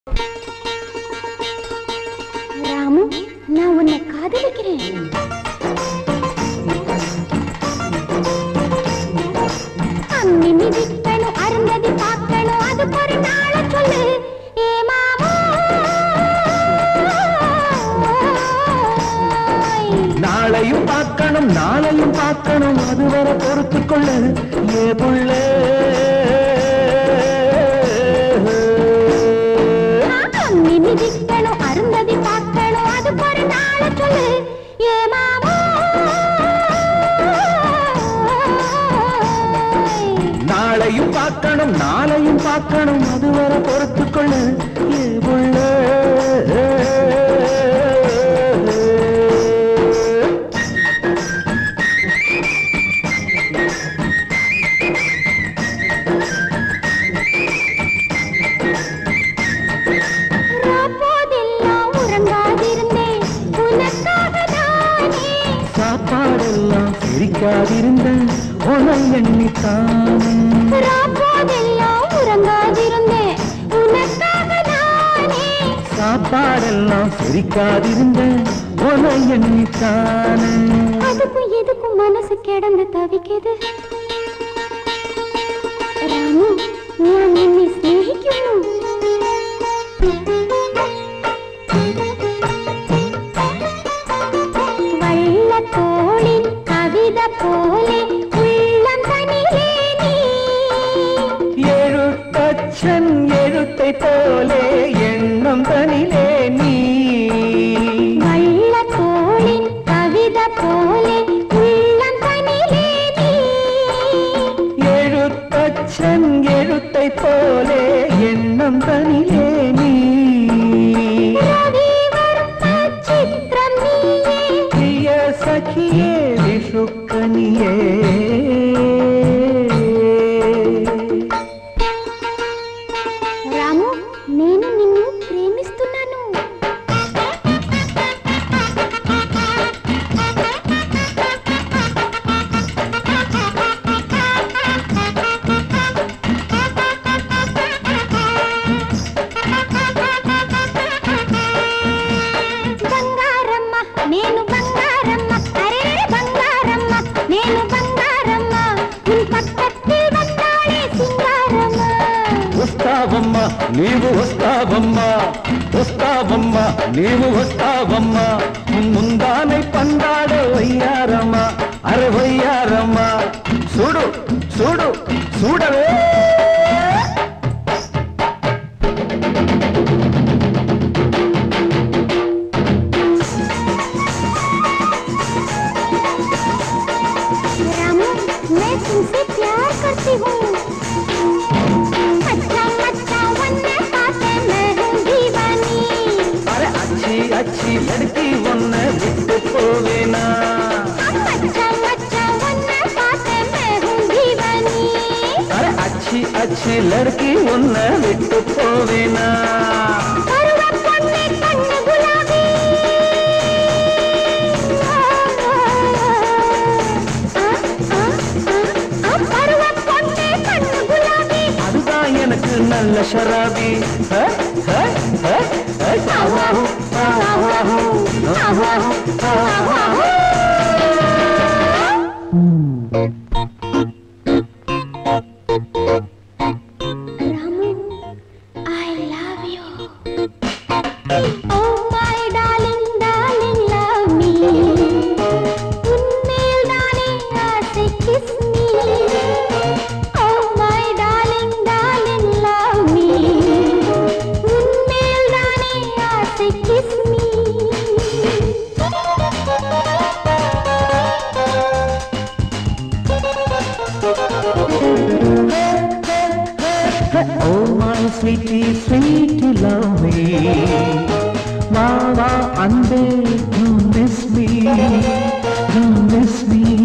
ராமு, நான் உன்னை காதலிக்கிறேன். அம்மி மிதிக்கணும், அருந்ததி பார்க்கணும், அது ஒரு நாள சொல்லு. ஏ மாமா, நாளையும் பார்க்கணும் நாளையும் பார்க்கணும், அதுவரை பொறுத்து கொள்ளு. ஏ புள்ள அம்மி மிதிக்கணும், அருந்ததி பார்க்கணும், அது ஒரு நாள சொல்லு. ஏ மாமா, நாளையும் பார்க்கணும் நாளையும் பார்க்கணும், அதுவரை பொறுத்து கொள்ளு. ஏ புள்ள சாப்பாடெல்லாம் சிரிக்காதிருந்தேன் உனை எண்ணித்தானே. சாப்பாடெல்லாம் சிரிக்காதிருந்தேன் உனை எண்ணித்தானே. அதுக்கும் எதுக்கும் மனசு கிடந்து தவிக்குது. ராமு, நான் என்னை ஸ்நேகிக்கணும். வள்ளத்தோளின் கவிதை போலே உள்ளம் தனிலே நீ. எழுத்தச்சன் எழுத்தை போலே எண்ணம் தனிலே நீ. வள்ளத்தோளின் கவிதை போலே உள்ளம் தனிலே நீ. எழுத்தச்சன் எழுத்தை போலே எண்ணம் தனிலே நீ. सखिए विशुकनिए रामु, నేను నిన్ను ప్రేమిస్తున్నాను. బంగారమ్మ నేను బంగారమ్మ, అరే బంగారమ్మ నేను బంగారమ్మ, உன் பக்கத்தில் வந்தாளே சிங்காரம்மா. వస్తావమ్మా నీవు వస్తావమ్మా, వస్తావమ్మా నీవు వస్తావమ్మా, ముందానై పందాడ వయ్యారమ్మా, అరే వయ్యారమ్మా. చూడు చూడు చూడవే. रामू, मैं तुमसे प्यार करती हूँ. अच्छा अच्छा वन्ने पाते मैं हूँ दीवानी. अरे अच्छी अच्छी लड़की वन्ने बिट्टू पोवेना. अच्छा अच्छा वन्ने पाते मैं हूँ दीवानी. अरे अच्छी अच्छी लड़की वन्ने बिट्टू पोवेना. எனக்கு நல்ல ஷராபி. Ramu, I love you. Oh my darling, darling, love me. உன்மேல் தானே ஆசை kiss me. Oh my darling, darling, love me. உன்மேல் தானே ஆசை kiss me. Oh my sweetie, sweetie, love me. Mama, and don't miss me, don't miss me.